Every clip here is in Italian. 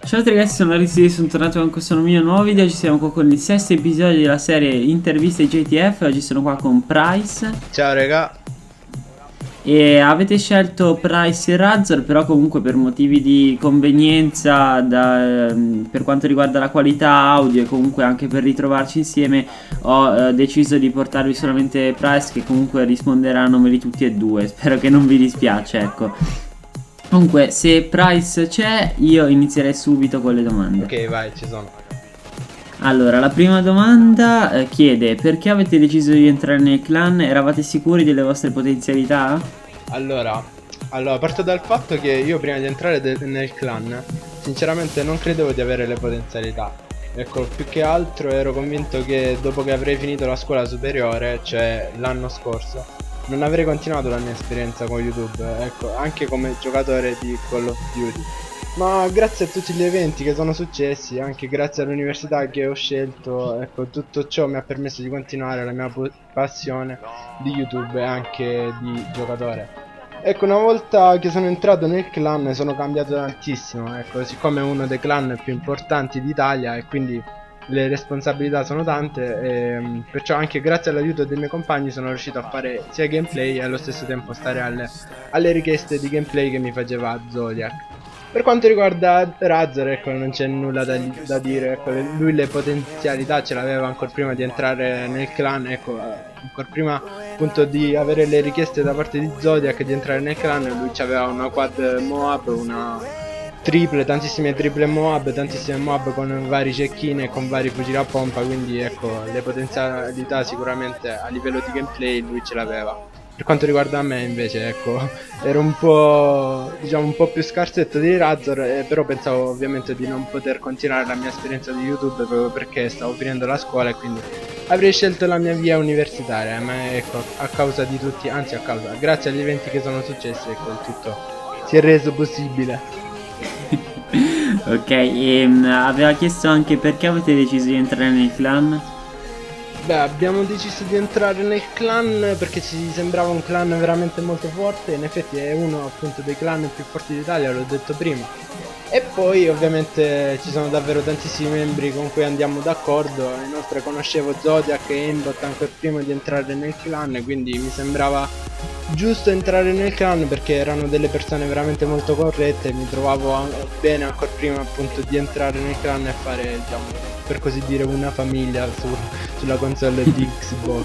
Ciao ragazzi, sono Arizzi, sono tornato con questo mio nuovo video. Ci siamo qua con il sesto episodio della serie Interviste JTF. Oggi sono qua con Price. Ciao raga. E avete scelto Price e Razor, però comunque per motivi di convenienza per quanto riguarda la qualità audio e comunque anche per ritrovarci insieme ho deciso di portarvi solamente Price, che comunque risponderà a nome di tutti e due. Spero che non vi dispiace, ecco. Comunque, se Price c'è, io inizierei subito con le domande. Ok, vai, ci sono. Allora, la prima domanda chiede: perché avete deciso di entrare nel clan? Eravate sicuri delle vostre potenzialità? Allora, parto dal fatto che io prima di entrare nel clan sinceramente non credevo di avere le potenzialità. Ecco, più che altro ero convinto che dopo che avrei finito la scuola superiore, cioè l'anno scorso, non avrei continuato la mia esperienza con YouTube, ecco, anche come giocatore di Call of Duty. Ma grazie a tutti gli eventi che sono successi, anche grazie all'università che ho scelto, ecco, tutto ciò mi ha permesso di continuare la mia passione di YouTube e anche di giocatore. Ecco, una volta che sono entrato nel clan sono cambiato tantissimo, ecco, siccome è uno dei clan più importanti d'Italia e quindi le responsabilità sono tante, e perciò anche grazie all'aiuto dei miei compagni sono riuscito a fare sia gameplay e allo stesso tempo stare alle richieste di gameplay che mi faceva Zodiac. Per quanto riguarda Razor, ecco, non c'è nulla da dire, ecco, lui le potenzialità ce l'aveva ancora prima di entrare nel clan, ecco, ancora prima appunto di avere le richieste da parte di Zodiac di entrare nel clan. Lui aveva una quad Moab, una tantissime triple Moab, tantissime Moab con vari cecchine e con vari fucili a pompa, quindi ecco, le potenzialità sicuramente a livello di gameplay lui ce l'aveva. Per quanto riguarda me invece, ecco, ero un po', diciamo, un po' più scarsetto di Razor, però pensavo ovviamente di non poter continuare la mia esperienza di YouTube proprio perché stavo finendo la scuola e quindi avrei scelto la mia via universitaria, ma ecco, a causa di tutti, anzi a causa, grazie agli eventi che sono successi, ecco, il tutto si è reso possibile. Ok, e aveva chiesto anche perché avete deciso di entrare nel clan? Beh, abbiamo deciso di entrare nel clan perché ci sembrava un clan veramente molto forte. In effetti è uno appunto dei clan più forti d'Italia, l'ho detto prima. E poi ovviamente ci sono davvero tantissimi membri con cui andiamo d'accordo. Inoltre conoscevo Zodiac e Aimbot ancora prima di entrare nel clan, quindi mi sembrava giusto entrare nel clan perché erano delle persone veramente molto corrette. Mi trovavo bene ancora prima appunto di entrare nel clan e fare, diciamo, per così dire, una famiglia sulla console di Xbox.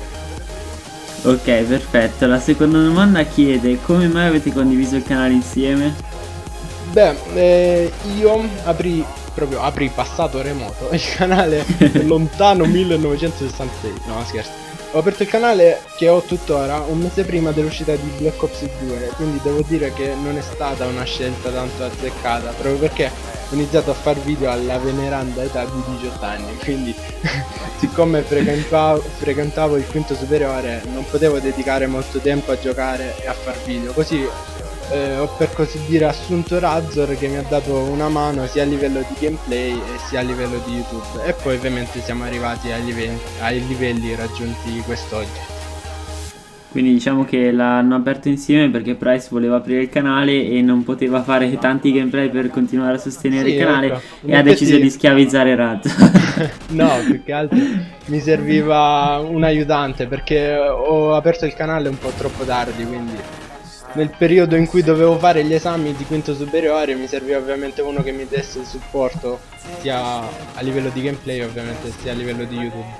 Ok, perfetto. La seconda domanda chiede: come mai avete condiviso il canale insieme? Beh, io aprì passato remoto il canale lontano 1966, no scherzo. Ho aperto il canale che ho tuttora un mese prima dell'uscita di Black Ops 2, quindi devo dire che non è stata una scelta tanto azzeccata, proprio perché ho iniziato a far video alla veneranda età di 18 anni, quindi siccome frequentavo il quinto superiore non potevo dedicare molto tempo a giocare e a far video, così ho per così dire assunto Razor che mi ha dato una mano sia a livello di gameplay e sia a livello di YouTube, e poi ovviamente siamo arrivati ai livelli raggiunti quest'oggi. Quindi diciamo che l'hanno aperto insieme perché Price voleva aprire il canale e non poteva fare tanti gameplay per continuare a sostenere il canale, ecco, e ha deciso di schiavizzare Razor. No, più che altro mi serviva un aiutante perché ho aperto il canale un po' troppo tardi, quindi nel periodo in cui dovevo fare gli esami di quinto superiore mi serviva ovviamente uno che mi desse supporto sia a livello di gameplay ovviamente sia a livello di YouTube.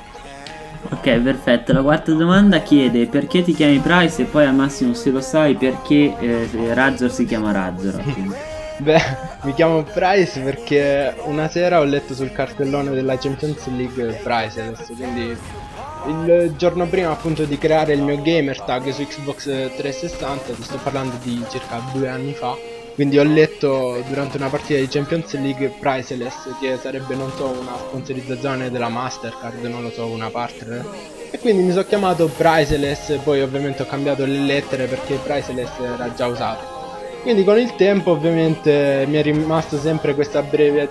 Ok, perfetto. La quarta domanda chiede: perché ti chiami Price? E poi al massimo, se lo sai, perché Razor si chiama Razor? Beh, mi chiamo Price perché una sera ho letto sul cartellone della Champions League Price adesso, quindi il giorno prima appunto di creare il mio gamer tag su Xbox 360, ti sto parlando di circa 2 anni fa, quindi ho letto durante una partita di Champions League Priceless, che sarebbe, non so, una sponsorizzazione della Mastercard, non lo so, una partner, e quindi mi sono chiamato Priceless. Poi ovviamente ho cambiato le lettere perché Priceless era già usato. Quindi con il tempo ovviamente mi è rimasto sempre questa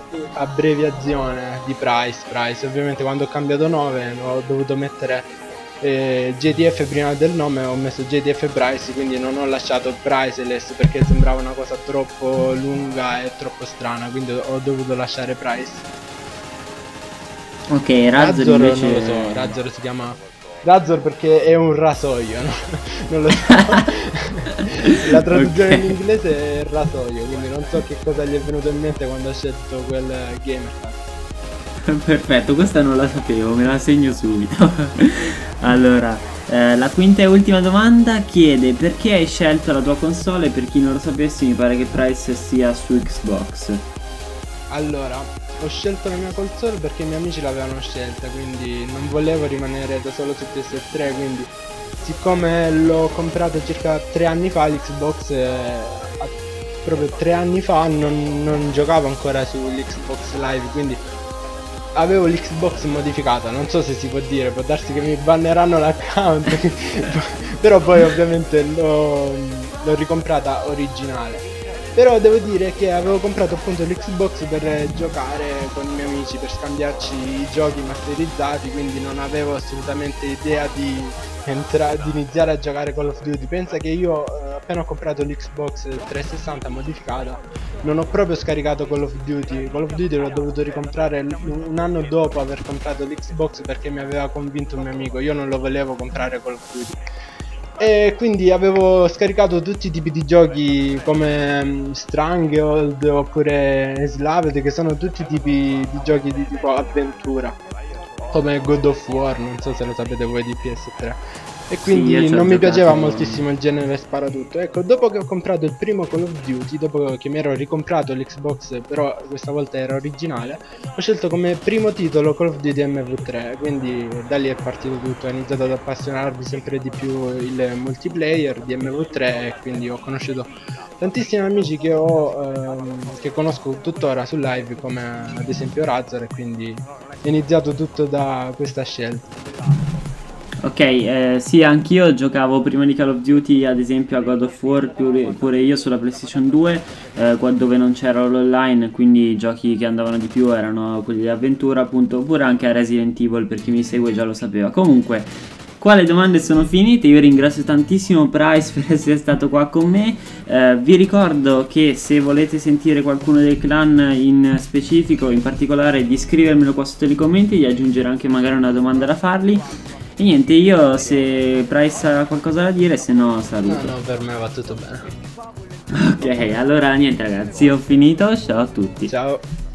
abbreviazione di Price. Ovviamente quando ho cambiato nome ho dovuto mettere JDF prima del nome ho messo JDF Bryce, quindi non ho lasciato Bryceless perché sembrava una cosa troppo lunga e troppo strana, quindi ho dovuto lasciare Bryce. Ok, Razor Razor invece... non lo so, Razor si chiama Razor perché è un rasoio, no? Non lo so. La traduzione Ok. in inglese è rasoio, quindi non so che cosa gli è venuto in mente quando ha scelto quel gamer tag. Perfetto, questa non la sapevo, me la segno subito. Allora, la quinta e ultima domanda chiede perché hai scelto la tua console. Per chi non lo sapesse, mi pare che Price sia su Xbox. Allora, ho scelto la mia console perché i miei amici l'avevano scelta, quindi non volevo rimanere da solo su PS3, quindi siccome l'ho comprato circa 3 anni fa l'Xbox, proprio 3 anni fa non giocavo ancora sull'Xbox Live, quindi avevo l'Xbox modificata, non so se si può dire, può darsi che mi banneranno l'account, però poi ovviamente l'ho ricomprata originale. Però devo dire che avevo comprato appunto l'Xbox per giocare con i miei amici, per scambiarci i giochi masterizzati, quindi non avevo assolutamente idea di iniziare a giocare Call of Duty. Pensa che io appena ho comprato l'Xbox 360 modificata non ho proprio scaricato Call of Duty. Call of Duty l'ho dovuto ricomprare un anno dopo aver comprato l'Xbox perché mi aveva convinto un mio amico, io non lo volevo comprare Call of Duty. E quindi avevo scaricato tutti i tipi di giochi come Stranglehold oppure Slaved, che sono tutti tipi di giochi di tipo avventura, come God of War, non so se lo sapete voi di PS3. E Sì, io quindi ci ho non mi piaceva giocato. moltissimo il genere sparatutto. Ecco, dopo che ho comprato il primo Call of Duty, dopo che mi ero ricomprato l'Xbox, però questa volta era originale, ho scelto come primo titolo Call of Duty MV3, quindi da lì è partito tutto, ho iniziato ad appassionarmi sempre di più il multiplayer di MV3 e quindi ho conosciuto tantissimi amici che conosco tuttora su live, come ad esempio Razor, e quindi è iniziato tutto da questa scelta. Ok, sì, anch'io giocavo prima di Call of Duty, ad esempio a God of War, pure io sulla PlayStation 2, qua dove non c'era l'online, quindi i giochi che andavano di più erano quelli di avventura, appunto, oppure anche a Resident Evil, per chi mi segue già lo sapeva. Comunque, qua le domande sono finite, io ringrazio tantissimo Price per essere stato qua con me. Vi ricordo che se volete sentire qualcuno del clan in specifico, in particolare, di scrivermelo qua sotto nei commenti, di aggiungere anche magari una domanda da fargli. E niente, io se Price ha qualcosa da dire, se no saluto. No, per me va tutto bene. Ok, allora niente ragazzi, ho finito, ciao a tutti. Ciao.